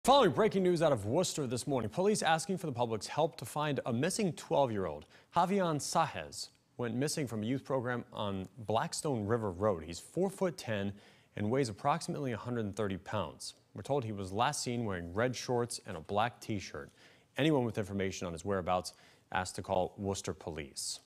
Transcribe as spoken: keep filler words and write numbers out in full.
Following breaking news out of Worcester this morning, police asking for the public's help to find a missing twelve-year-old. Javion Saez went missing from a youth program on Blackstone River Road. He's four foot ten and weighs approximately one hundred thirty pounds. We're told he was last seen wearing red shorts and a black t-shirt. Anyone with information on his whereabouts asked to call Worcester police.